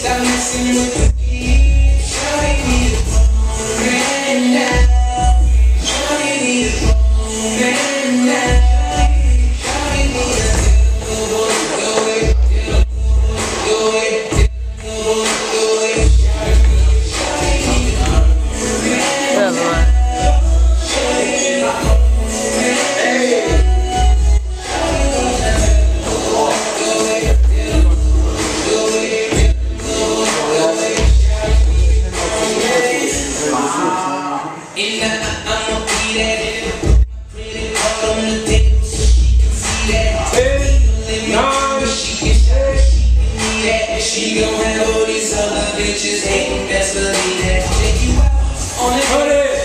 Stop messing with the key. Shawty need a phone right now. Shawty need a phone right now. Shawty need a go away, go away, go away. Shawty need a phone right now. I'ma be that pretty card on the